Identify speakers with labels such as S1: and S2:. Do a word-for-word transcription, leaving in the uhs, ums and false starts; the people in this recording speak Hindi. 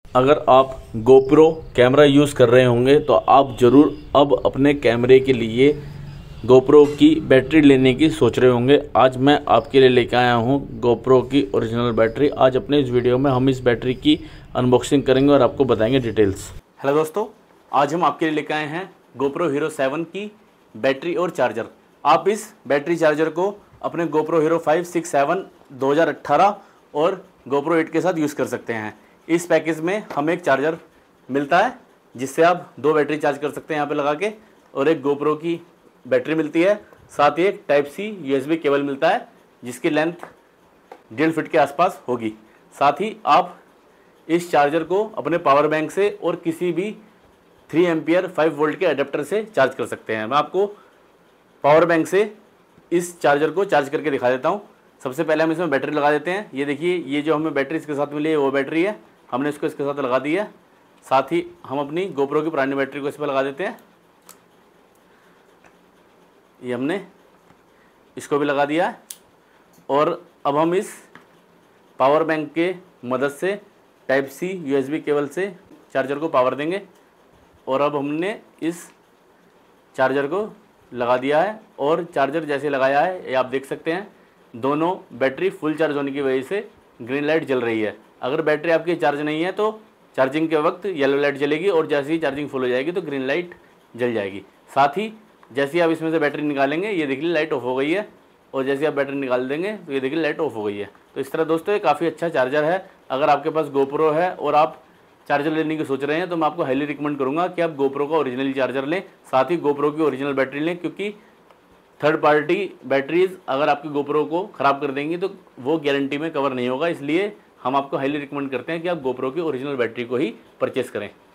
S1: अगर आप गोप्रो कैमरा यूज़ कर रहे होंगे तो आप ज़रूर अब अपने कैमरे के लिए गोप्रो की बैटरी लेने की सोच रहे होंगे। आज मैं आपके लिए लेकर आया हूं गोप्रो की ओरिजिनल बैटरी। आज अपने इस वीडियो में हम इस बैटरी की अनबॉक्सिंग करेंगे और आपको बताएंगे डिटेल्स। हेलो दोस्तों, आज हम आपके लिए लेकर आए हैं गोप्रो हीरो सेवन की बैटरी और चार्जर। आप इस बैटरी चार्जर को अपने GoPro Hero five six seven दो हज़ार अट्ठारह और गोप्रो एट के साथ यूज़ कर सकते हैं। इस पैकेज में हमें एक चार्जर मिलता है जिससे आप दो बैटरी चार्ज कर सकते हैं यहाँ पे लगा के, और एक गोप्रो की बैटरी मिलती है। साथ ही एक टाइप सी यूएसबी केबल मिलता है जिसकी लेंथ डेढ़ फीट के आसपास होगी। साथ ही आप इस चार्जर को अपने पावर बैंक से और किसी भी थ्री एम्पियर फाइव वोल्ट के अडेप्टर से चार्ज कर सकते हैं। मैं आपको पावर बैंक से इस चार्जर को चार्ज करके दिखा देता हूँ। सबसे पहले हम इसमें बैटरी लगा देते हैं। ये देखिए, ये जो हमें बैटरी इसके साथ मिली है वो बैटरी है, हमने इसको इसके साथ लगा दी है। साथ ही हम अपनी गोप्रो की पुरानी बैटरी को इस पर लगा देते हैं। ये हमने इसको भी लगा दिया है और अब हम इस पावर बैंक के मदद से टाइप सी यूएसबी केबल से चार्जर को पावर देंगे। और अब हमने इस चार्जर को लगा दिया है और चार्जर जैसे लगाया है ये आप देख सकते हैं, दोनों बैटरी फुल चार्ज होने की वजह से ग्रीन लाइट जल रही है। अगर बैटरी आपकी चार्ज नहीं है तो चार्जिंग के वक्त येलो लाइट जलेगी और जैसे ही चार्जिंग फुल हो जाएगी तो ग्रीन लाइट जल जाएगी। साथ ही जैसे ही आप इसमें से बैटरी निकालेंगे ये देखिए लाइट ऑफ हो गई है, और जैसे आप बैटरी निकाल देंगे तो ये देखिए लाइट ऑफ हो गई है। तो इस तरह दोस्तों ये काफ़ी अच्छा चार्जर है। अगर आपके पास गोप्रो है और आप चार्जर लेने की सोच रहे हैं तो मैं आपको हाईली रिकमेंड करूँगा कि आप गोप्रो का ओरिजिनल चार्जर लें, साथ ही गोप्रो की ओरिजिनल बैटरी लें, क्योंकि थर्ड पार्टी बैटरीज अगर आपकी गोप्रो को ख़राब कर देंगी तो वो गारंटी में कवर नहीं होगा। इसलिए हम आपको हाईली रिकमेंड करते हैं कि आप गोप्रो की ओरिजिनल बैटरी को ही परचेस करें।